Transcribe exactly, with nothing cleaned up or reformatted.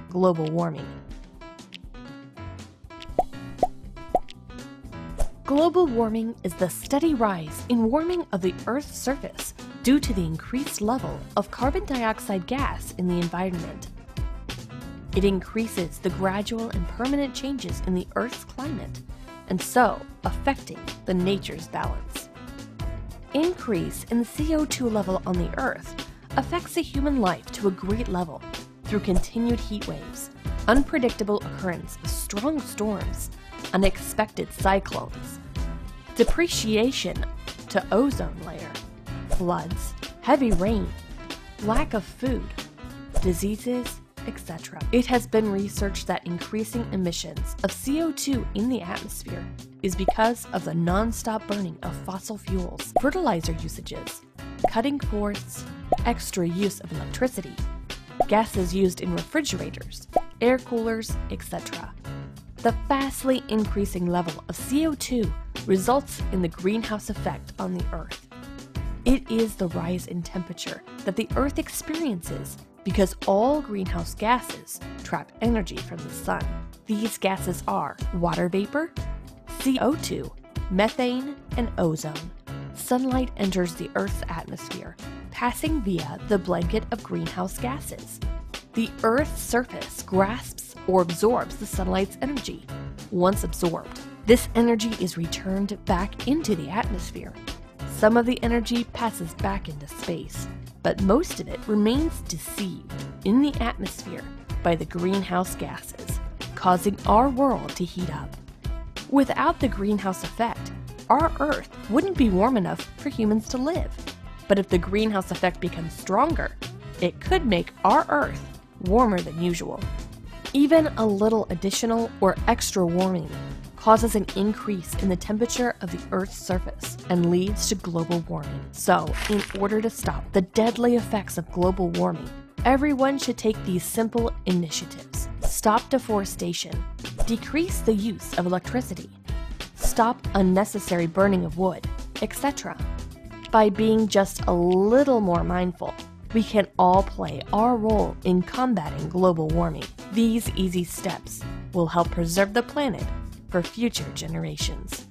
global warming. Global warming is the steady rise in warming of the Earth's surface due to the increased level of carbon dioxide gas in the environment. It increases the gradual and permanent changes in the Earth's climate, and so affecting the nature's balance. Increase in the C O two level on the Earth affects the human life to a great level through continued heat waves, unpredictable occurrence of strong storms, unexpected cyclones, depreciation to ozone layer, floods, heavy rain, lack of food, diseases, et cetera. It has been researched that increasing emissions of C O two in the atmosphere is because of the non-stop burning of fossil fuels, fertilizer usages, cutting forests, extra use of electricity, gases used in refrigerators, air coolers, et cetera. The vastly increasing level of C O two results in the greenhouse effect on the Earth. It is the rise in temperature that the Earth experiences because all greenhouse gases trap energy from the sun. These gases are water vapor, C O two, methane, and ozone. Sunlight enters the Earth's atmosphere, passing via the blanket of greenhouse gases. The Earth's surface grasps or absorbs the sunlight's energy. Once absorbed, this energy is returned back into the atmosphere. Some of the energy passes back into space, but most of it remains deceived in the atmosphere by the greenhouse gases, causing our world to heat up. Without the greenhouse effect, our Earth wouldn't be warm enough for humans to live. But if the greenhouse effect becomes stronger, it could make our Earth warmer than usual. Even a little additional or extra warming causes an increase in the temperature of the Earth's surface and leads to global warming. So, in order to stop the deadly effects of global warming, everyone should take these simple initiatives. Stop deforestation, decrease the use of electricity, stop unnecessary burning of wood, et cetera. By being just a little more mindful, we can all play our role in combating global warming. These easy steps will help preserve the planet for future generations.